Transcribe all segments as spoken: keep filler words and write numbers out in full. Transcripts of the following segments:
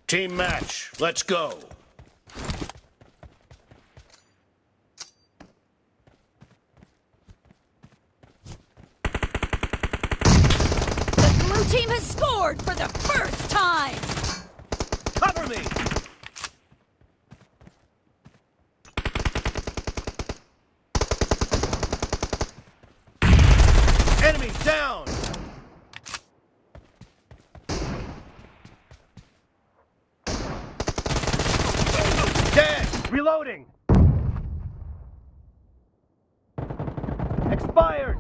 Team match, let's go. The blue team has scored for the first time! Cover me! Enemy down! Dead! Reloading! Expired!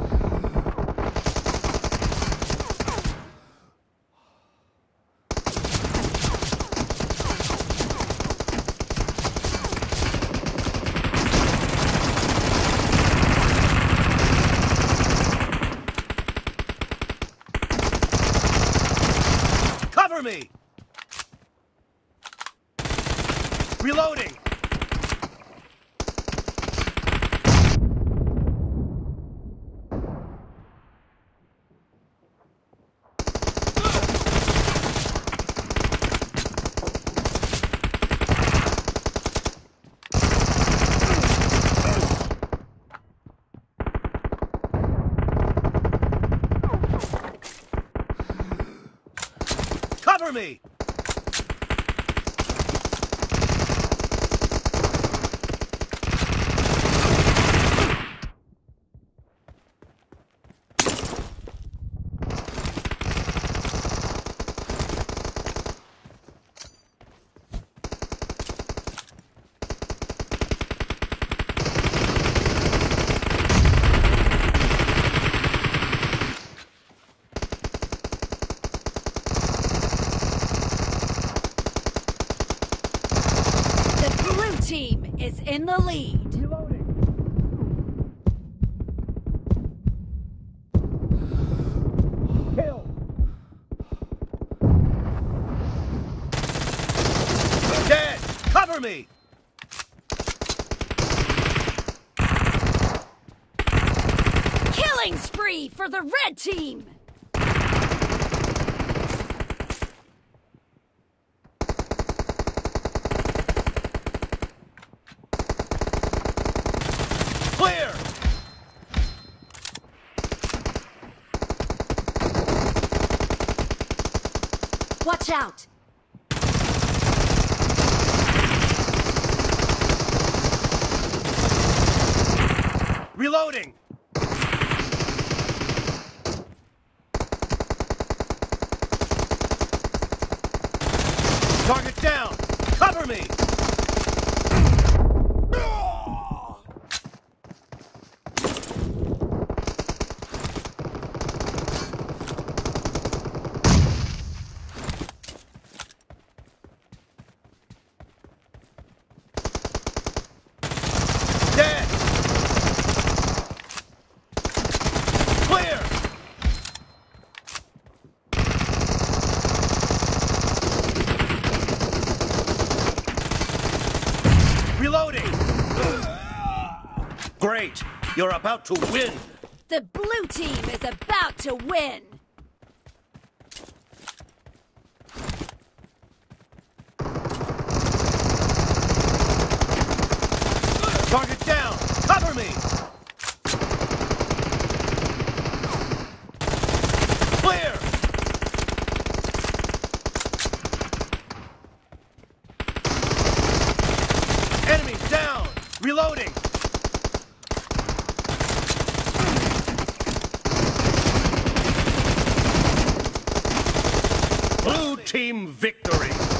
Cover me! Reloading! Cover me! Team is in the lead. Reloading! Kill! Dead! Cover me! Killing spree for the red team! Clear! Watch out! Reloading! Target down! Cover me! Dead! Clear! Reloading! Great! You're about to win! The blue team is about to win! Target down! Cover me! Clear! Enemy down! Reloading! Blue team victory!